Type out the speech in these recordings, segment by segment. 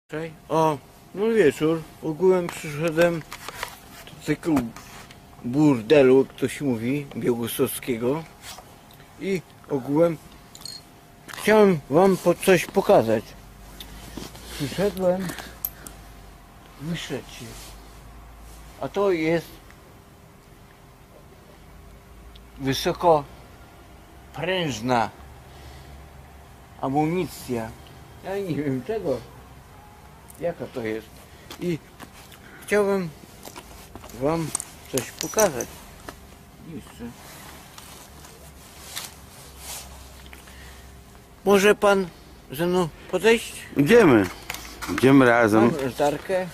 Cześć. O, no wieczór. Ogółem przyszedłem do tego burdelu, jak to się mówi, białostockiego. I ogółem chciałem wam coś pokazać. Przyszedłem wyszedł się. A to jest wysokoprężna amunicja. Ja nie wiem czego. Jaka to jest? I chciałbym wam coś pokazać. Jeszcze. Może pan ze mną podejść? Idziemy. Idziemy razem. Mam latarkę.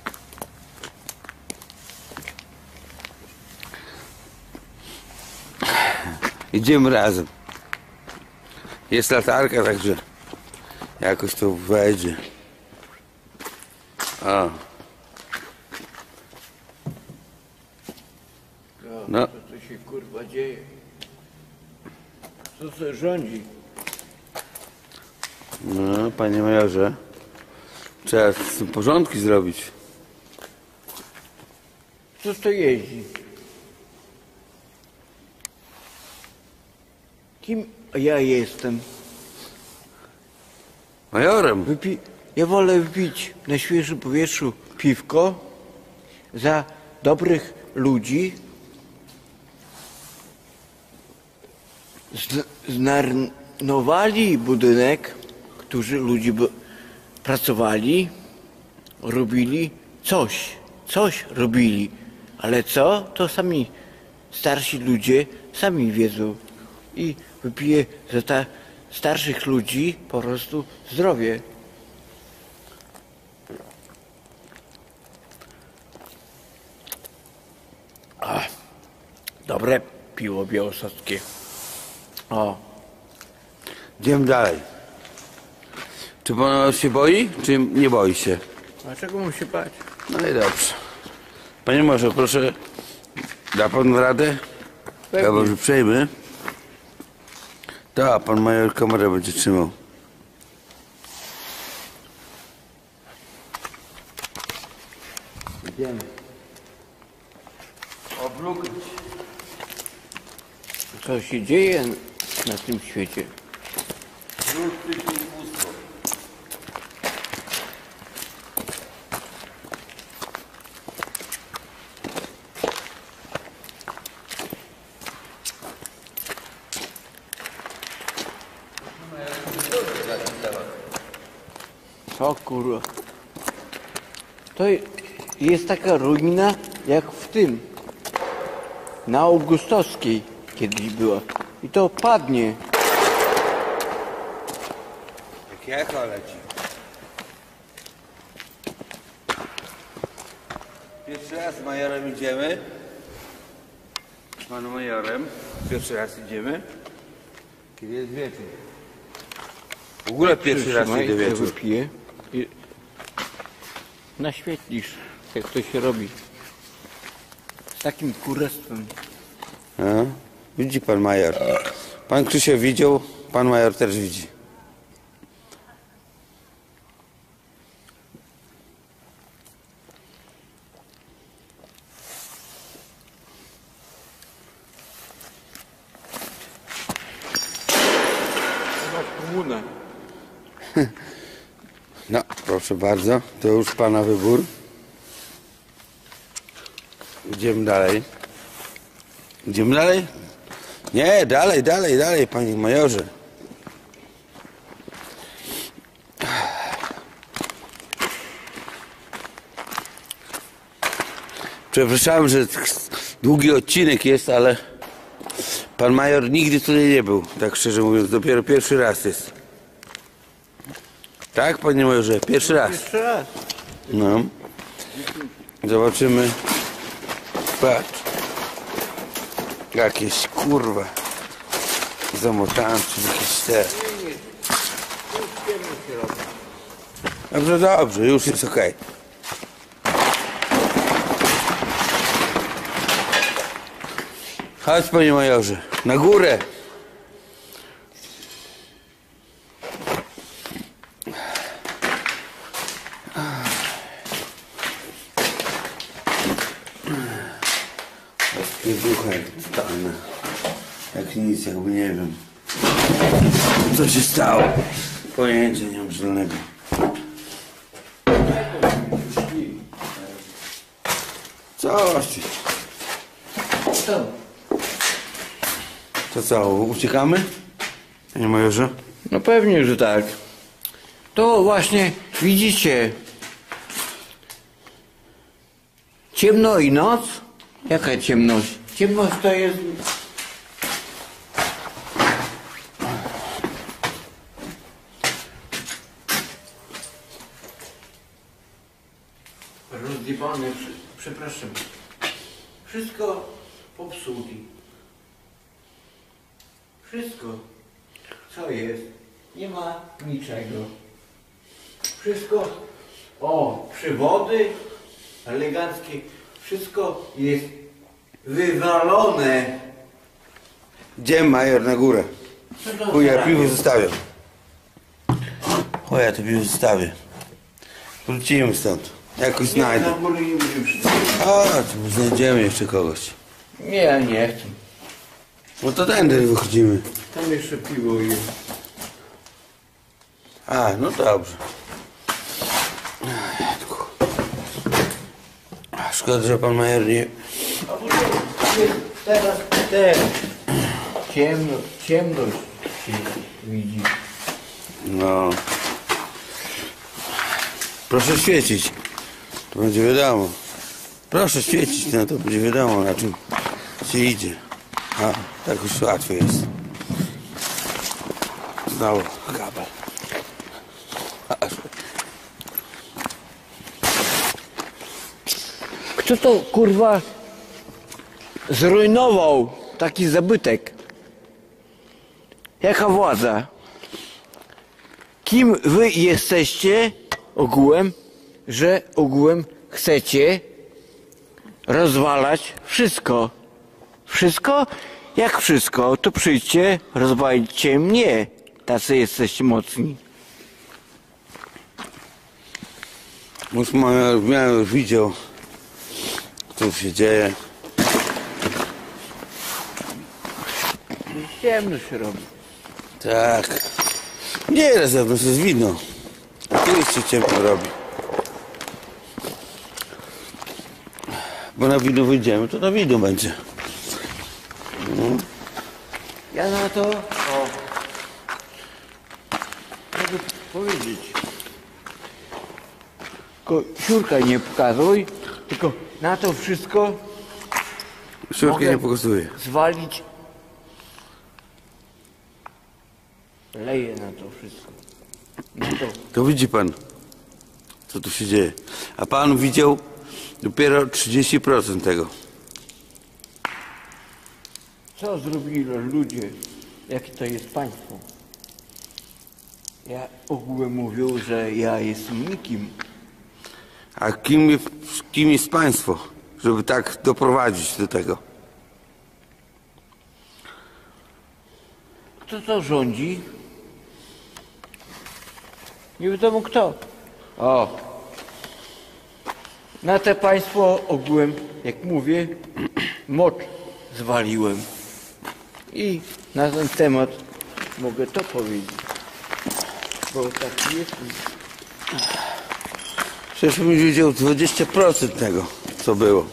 Idziemy razem. Jest latarka, także jakoś to wejdzie. O. No. Co tu się kurwa dzieje? Co to rządzi? No, panie majorze. Trzeba z tym porządki zrobić. Co to jeździ? Kim ja jestem? Majorem. Ja wolę wypić na świeżym powietrzu piwko za dobrych ludzi. Zmarnowali budynek, którzy ludzie pracowali, robili coś robili, ale co, to sami starsi ludzie sami wiedzą i wypiję za starszych ludzi po prostu zdrowie. Dobre piwo białostockie. O. Idziemy dalej. Czy pan się boi, czy nie boi się? Dlaczego mu się bać? No i dobrze. Panie majorze, proszę, da pan radę? Pewnie. Ja może przejmę. Tak, pan major kamerę będzie trzymał. Idziemy. Oblukać. Co się dzieje na tym świecie? Co kurwa? To jest taka ruina jak w tym. Na Augustowskiej kiedyś była. I to padnie. Jak echo leci. Pierwszy raz z majorem idziemy. Z panem majorem. Pierwszy raz idziemy. Kiedy jest wieczór. W ogóle pierwszy raz Przytrzymaj, idę ja wieczór. wypiję i naświetlisz, jak to się robi. Z takim kurestwem. A? Widzi pan major. Pan Krzysiek widział, pan major też widzi. Komuna. No, proszę bardzo, to już pana wybór. Idziemy dalej. Idziemy dalej? Nie, dalej, panie majorze. Przepraszam, że długi odcinek jest, ale pan major nigdy tutaj nie był, tak szczerze mówiąc, dopiero pierwszy raz jest. Tak, panie majorze, pierwszy raz. Jeszcze raz. No. Zobaczymy. Patrz. Jakieś kurwa. Zamotane, czy jakieś te. Dobrze, dobrze, już jest okej. Chodź, panie majorze, na górę. Wybucha jak totalna. Jak nic, jakby nie wiem. Co się stało? Pojęcia nie mam zielonego. Coś ty. To co, uciekamy? Panie majorze? No pewnie, że tak. To właśnie, widzicie, ciemno i noc? Jaka ciemność? Ciemność to jest... Rozjebane, przepraszam. Wszystko popsuti. Wszystko, co jest, nie ma niczego. Wszystko, o, przywody eleganckie, wszystko jest wywalone. Gdzie major na górę? Co to Chuja, za piwo radio? zostawię. Chuja, to piwo zostawię. Wrócimy stąd. Jakoś Nie, znajdę. na górę nie będziemy wszystkiego. Chodź, bo znajdziemy jeszcze kogoś. Nie, ja nie chcę. No to tędy wychodzimy. Tam jeszcze piwo jest. A, no dobrze. Szkoda, że pan major nie... A później teraz ciemność się widzi. No. Proszę świecić. To będzie wiadomo. Proszę świecić, no to będzie wiadomo, na czym się idzie. A, tak już łatwiej jest. Znowu kabel. Kto to kurwa zrujnował taki zabytek? Jaka władza? Kim wy jesteście ogółem, że ogółem chcecie rozwalać wszystko? Wszystko? Jak wszystko? To przyjdźcie, rozwalicie mnie. Tacy jesteście mocni. Już major widział, co się dzieje. Ciemno się robi. Tak. Nie, na zewnątrz jest widno. A tu jeszcze ciemno robi. Bo na widno wyjdziemy, to na widno będzie. Ja na to, mogę powiedzieć. Tylko siurka nie pokazuj, tylko na to wszystko Szurkę mogę nie pokazuje. zwalić. Leję na to wszystko. Na to. To widzi pan, co tu się dzieje. A pan widział dopiero 30% tego. Co zrobili ludzie? Jakie to jest państwo? Ja ogółem mówił, że ja jestem nikim. A kim jest państwo, żeby tak doprowadzić do tego? Kto to rządzi? Nie wiadomo kto. O. Na te państwo ogółem, jak mówię, mocz zwaliłem. I na ten temat mogę to powiedzieć. Bo tak jest. Przecież bym widział 20% tego, co było.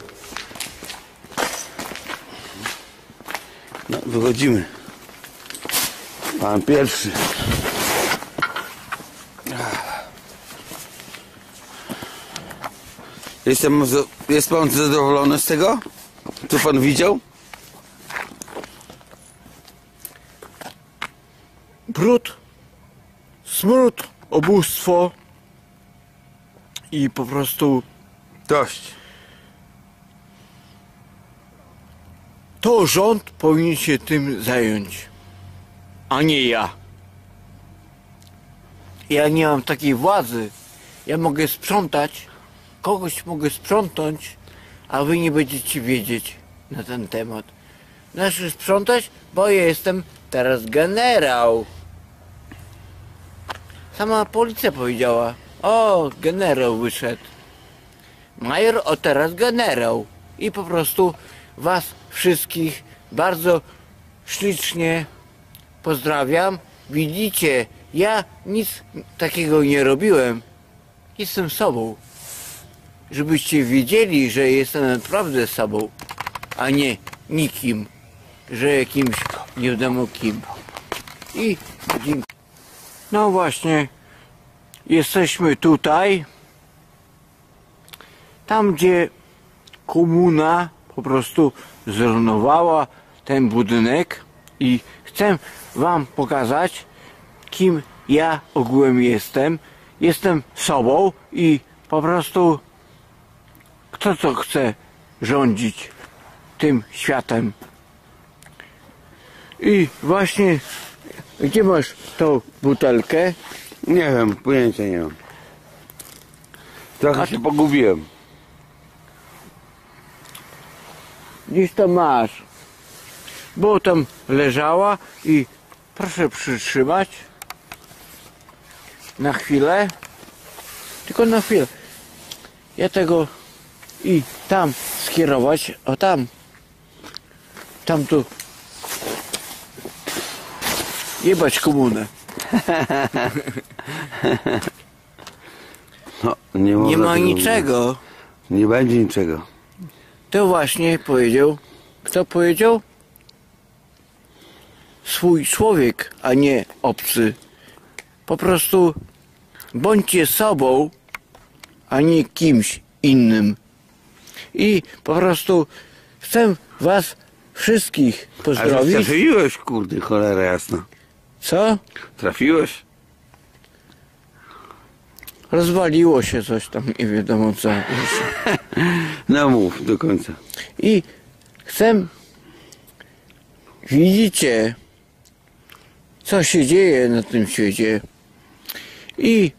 No, wychodzimy. Pan pierwszy. Jest pan zadowolony z tego, co pan widział? Brud, smród, ubóstwo i po prostu Dość. to rząd powinien się tym zająć, a nie ja. Ja nie mam takiej władzy. Ja mogę sprzątać, kogoś mogę sprzątnąć, a wy nie będziecie wiedzieć na ten temat. Znaczy sprzątać, bo ja jestem teraz generał. Sama policja powiedziała, o, generał wyszedł. Major, o teraz generał. I po prostu was wszystkich bardzo ślicznie pozdrawiam. Widzicie, ja nic takiego nie robiłem. Jestem sobą. Żebyście wiedzieli, że jestem naprawdę sobą, a nie nikim, że jakimś nie wiadomo kim. I dziękuję. No właśnie, jesteśmy tutaj, tam gdzie komuna po prostu zrujnowała ten budynek i chcę wam pokazać, kim ja ogółem jestem. Jestem sobą i po prostu kto co chce rządzić tym światem. I właśnie, gdzie masz tą butelkę? Nie wiem, pojęcia nie mam. Trochę się pogubiłem. Gdzieś to masz. Bo tam leżała i proszę przytrzymać na chwilę. Tylko na chwilę. Ja tego i tam skierować. O tam. Tam tu. Jebać komunę. No, Nie można ma tego niczego. mówić. Nie będzie niczego. To właśnie powiedział. Kto powiedział? Swój człowiek, a nie obcy. Po prostu bądźcie sobą, a nie kimś innym. I po prostu chcę was wszystkich A że pozdrowić. trafiłeś, kurde, cholera jasna. Co? Trafiłeś? Rozwaliło się coś tam, nie wiadomo co jeszcze. No mów do końca. I chcę, widzicie, co się dzieje na tym świecie. I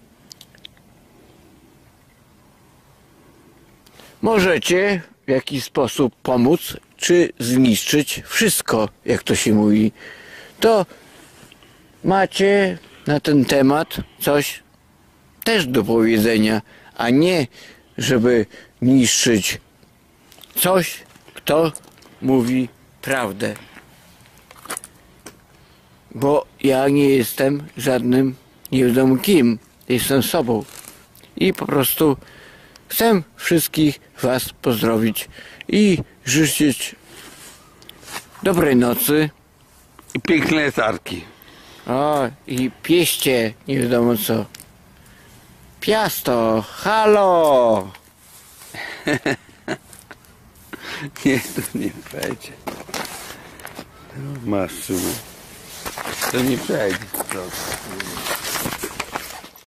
możecie w jakiś sposób pomóc, czy zniszczyć wszystko, jak to się mówi. To macie na ten temat coś też do powiedzenia, a nie żeby niszczyć coś, kto mówi prawdę. Bo ja nie jestem żadnym nie wiadomo kim, jestem sobą. I po prostu chcę wszystkich was pozdrowić i życzyć dobrej nocy. I piękne latarki. O, i pieście, nie wiadomo co. Piasto, halo! Nie, to nie przejdzie. No, masz, Szymon. To nie przejdzie. Proszę.